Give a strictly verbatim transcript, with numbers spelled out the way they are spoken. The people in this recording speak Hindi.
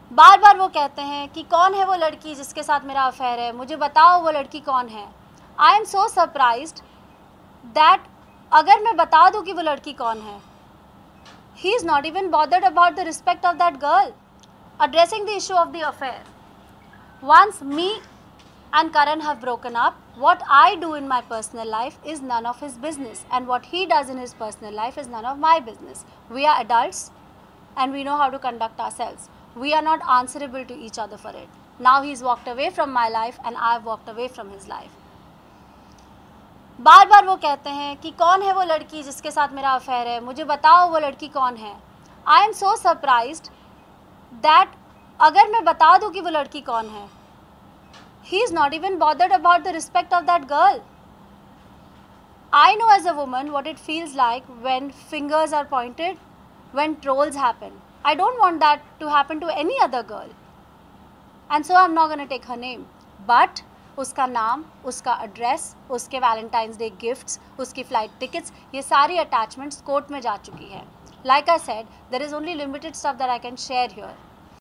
बार बार वो कहते हैं कि कौन है वो लड़की जिसके साथ मेरा अफेयर है, मुझे बताओ वो लड़की कौन है। I am so surprised that अगर मैं बता दूं कि वो लड़की कौन है, he is not even bothered about the respect of that girl. Addressing the issue of the affair. Once me and Karan have broken up, what I do in my personal life is none of his business, and what he does in his personal life is none of my business. We are adults and we know how to conduct ourselves. We are not answerable to each other for it. Now he's walked away from my life and I have walked away from his life. बार बार वो कहते हैं कि कौन है वो लड़की जिसके साथ मेरा अफेयर है, मुझे बताओ वो लड़की कौन है। I am so surprised that अगर मैं बता दूं कि वो लड़की कौन है, he is not even bothered about the respect of that girl. I know as a woman what it feels like when fingers are pointed, when trolls happen. I don't want that to happen to any other girl. And so I'm not going to take her name. But उसका नाम, उसका एड्रेस, उसके वैलेंटाइंस डे गिफ्ट्स, उसकी फ्लाइट टिकट्स, ये सारी अटैचमेंट्स कोर्ट में जा चुकी है. Like I said, there is only limited stuff that I can share here.